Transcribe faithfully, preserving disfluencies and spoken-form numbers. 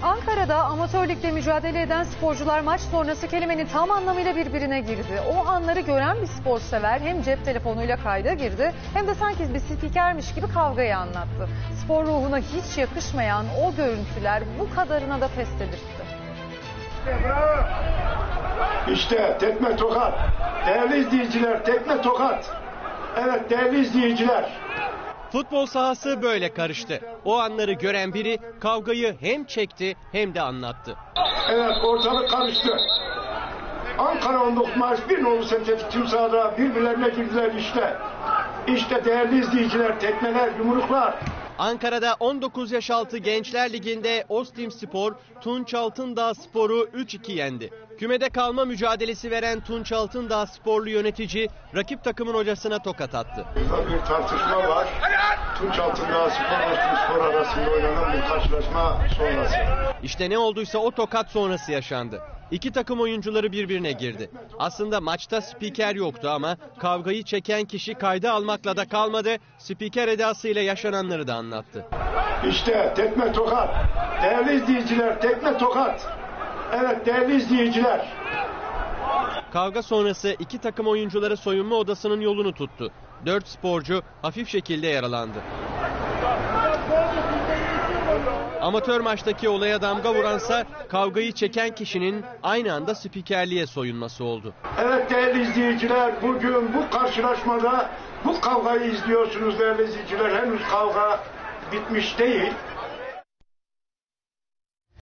Ankara'da amatör ligde mücadele eden sporcular maç sonrası kelimenin tam anlamıyla birbirine girdi. O anları gören bir sporsever hem cep telefonuyla kayda girdi hem de sanki bir spikermiş gibi kavgayı anlattı. Spor ruhuna hiç yakışmayan o görüntüler bu kadarına da pes dedirtti. İşte tekme tokat. Değerli izleyiciler, tekme tokat. Evet değerli izleyiciler. Futbol sahası böyle karıştı. O anları gören biri kavgayı hem çekti hem de anlattı. Evet ortalık karıştı. Ankara on dokuz Mayıs bir nolu sentetik tüm sahada birbirlerine girdiler işte. İşte değerli izleyiciler, tekmeler, yumruklar. Ankara'da on dokuz yaş altı Gençler Ligi'nde Ostimspor, Tunç Altındağ Spor'u üç iki yendi. Kümede kalma mücadelesi veren Tunç Altındağ Sporlu yönetici rakip takımın hocasına tokat attı. Burada bir tartışma var. Tunç Altındağ Spor ve Ostimspor arasında oynanan bir karşılaşma sonrası. İşte ne olduysa o tokat sonrası yaşandı. İki takım oyuncuları birbirine girdi. Aslında maçta spiker yoktu ama kavgayı çeken kişi kayda almakla da kalmadı. Spiker edasıyla yaşananları da anlattı. İşte tekme tokat. Değerli izleyiciler, tekme tokat. Evet değerli izleyiciler. Kavga sonrası iki takım oyuncuları soyunma odasının yolunu tuttu. Dört sporcu hafif şekilde yaralandı. Amatör maçtaki olaya damga vuransa kavgayı çeken kişinin aynı anda spikerliğe soyunması oldu. Evet değerli izleyiciler, bugün bu karşılaşmada bu kavgayı izliyorsunuz değerli izleyiciler. Henüz kavga bitmiş değil.